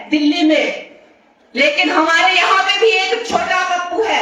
दिल्ली में, लेकिन हमारे यहाँ पे भी एक छोटा पप्पू है,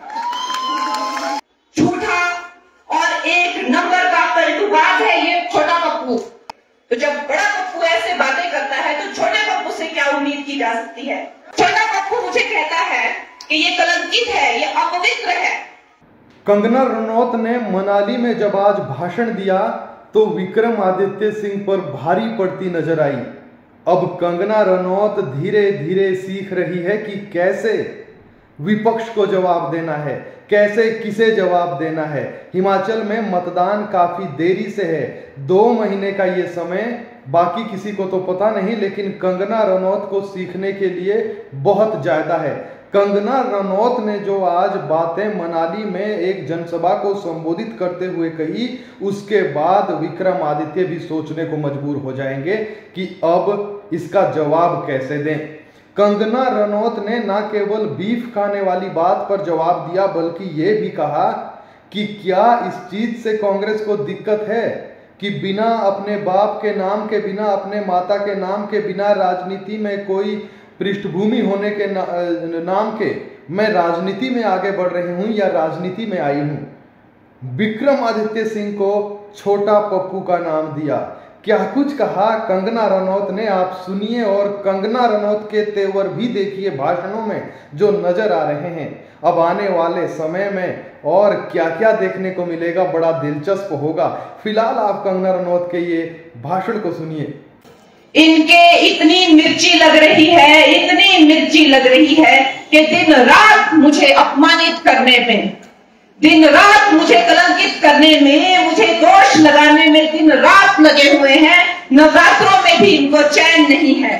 झूठा और एक नंबर का पलटूबाज है ये छोटा पप्पू। तो जब बड़ा पप्पू ऐसे बातें करता है तो छोटे पप्पू से क्या उम्मीद की जा सकती है। छोटा पप्पू मुझे कहता है कि ये कलंकित है, ये अपवित्र है। कंगना रनौत ने मनाली में जब आज भाषण दिया तो विक्रमादित्य सिंह पर भारी पड़ती नजर आई। अब कंगना रनौत धीरे धीरे सीख रही है कि कैसे विपक्ष को जवाब देना है, कैसे किसे जवाब देना है। हिमाचल में मतदान काफी देरी से है, 2 महीने का ये समय, बाकी किसी को तो पता नहीं, लेकिन कंगना रनौत को सीखने के लिए बहुत ज्यादा है। कंगना रनौत ने जो आज बातें मनाली में एक जनसभा को संबोधित करते हुए कही, उसके बाद विक्रमादित्य भी सोचने को मजबूर हो जाएंगे कि अब इसका जवाब कैसे दें। कंगना रनौत ने न केवल बीफ खाने वाली बात पर जवाब दिया, बल्कि ये भी कहा कि क्या इस चीज से कांग्रेस को दिक्कत है कि बिना अपने बाप के नाम के, बिना अपने माता के नाम के, बिना राजनीति में कोई पृष्ठभूमि होने के नाम के मैं राजनीति में आगे बढ़ रही हूं या राजनीति में आई हूं। विक्रमादित्य सिंह को छोटा पप्पू का नाम दिया। क्या कुछ कहा कंगना रनौत ने, आप सुनिए और कंगना रनौत के तेवर भी देखिए भाषणों में जो नजर आ रहे हैं। अब आने वाले समय में और क्या क्या देखने को मिलेगा, बड़ा दिलचस्प होगा। फिलहाल आप कंगना रनौत के ये भाषण को सुनिए। इनके इतनी मिर्ची लग रही है, इतनी मिर्ची लग रही है कि दिन रात मुझे अपमानित करने में, दिन रात मुझे कलंकित करने में, मुझे दोष लगाने में दिन रात लगे हुए हैं। नवरात्रों में भी इनको चैन नहीं है।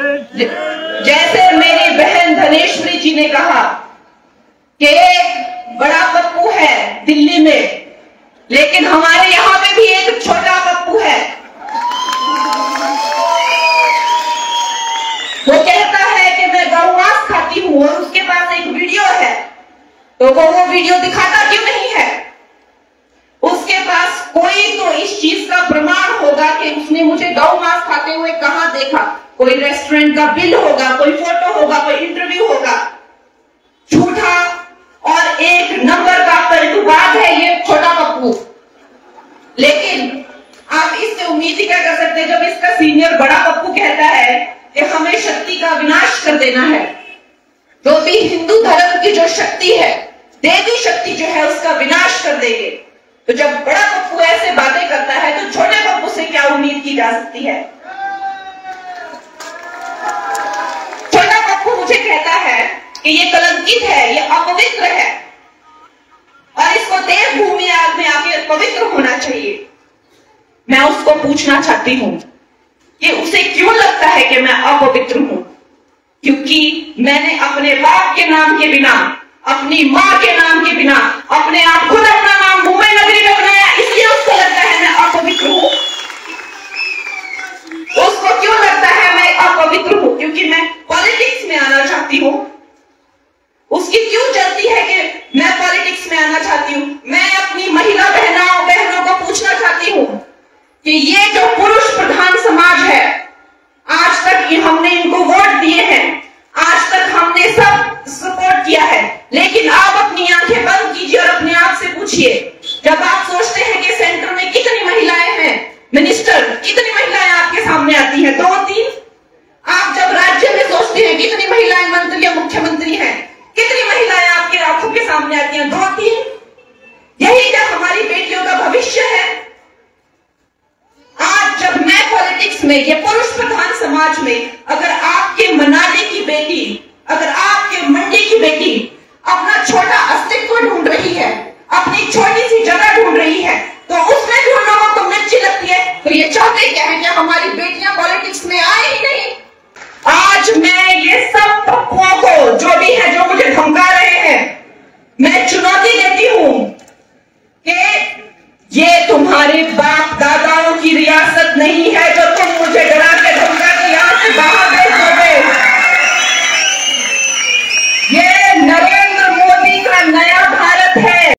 जैसे मेरी बहन धनेश्वरी जी ने कहा कि एक बड़ा पप्पू है दिल्ली में, लेकिन हमारे यहाँ पे भी एक छोटा पप्पू है। वो कहता है कि मैं गौमांस खाती हूं और उसके पास एक वीडियो है, तो वो वीडियो दिखाता क्यों नहीं है? उसके पास कोई तो इस चीज का प्रमाण होगा कि उसने मुझे गौमांस खाते हुए कहां देखा। कोई रेस्टोरेंट का बिल होगा, कोई फोटो होगा, कोई इंटरव्यू होगा। झूठा और एक नंबर का पलटूबाज है ये छोटा पप्पू। लेकिन आप इससे उम्मीद ही क्या कर सकते हैं जब इसका सीनियर बड़ा पप्पू कहता है कि हमें शक्ति का विनाश कर देना है। जो भी हिंदू धर्म की जो शक्ति है, देवी शक्ति जो है, उसका विनाश कर देंगे। तो जब बड़ा पप्पू ऐसे बातें करता है तो छोटे पप्पू से क्या उम्मीद की जा सकती है। छोटा पप्पू मुझे कहता है कि ये कलंकित है, ये अपवित्र है और इसको देवभूमि में आके पवित्र होना चाहिए। मैं उसको पूछना चाहती हूं कि उसे क्यों लगता है कि मैं अपवित्र हूं? क्योंकि मैंने अपने बाप के नाम के बिना, अपनी मां के नाम के बिना, अपने आप खुद अपना नाम मुंबई नगरी में बनाया, इसलिए उसको लगता है मैं अपवित्र हूं। उसको क्यों लगता है मैं अपवित्र हूं? क्योंकि मैं पॉलिटिक्स में आना चाहती हूं। उसकी क्यों जल्दी है कि मैं पॉलिटिक्स में आना चाहती हूं? मैं अपनी महिला बहनों को पूछना चाहती हूं कि ये जो पुरुष प्रधान समाज है, आज तक हमने इनको वोट दिए हैं, आज तक हमने सब सपोर्ट किया है, लेकिन आप अपनी आंखें बंद कीजिए और अपने आप से पूछिए, जब आप सोचते हैं कि सेंटर में कितनी महिलाएं हैं, मिनिस्टर कितनी महिलाएं आपके सामने आती हैं? 2-3। आप जब राज्य में सोचते हैं कितनी महिलाएं मंत्री या मुख्यमंत्री हैं, कितनी महिलाएं आपके आंखों के सामने आती हैं? 2-3। यही क्या हमारी बेटियों का भविष्य है? आज जब मैं पॉलिटिक्स में, ये पुरुष प्रधान समाज में, अगर आपके मनाली की बेटी, अगर आपके मंडी की बेटी अपना छोटा अस्तित्व ढूंढ रही है, अपनी छोटी सी जगह ढूंढ रही है, तो उसमें भी उन लोगों को मिर्ची लगती है। तो ये चाहते क्या है कि हमारी बेटियां पॉलिटिक्स में आए ही नहीं। आज मैं ये सब पप्पुओं को, जो भी है, जो मुझे धमका रहे हैं, मैं चुनौती देती हूं कि ये तुम्हारे बाप दादाओं की रियासत नहीं है जो तुम मुझे डरा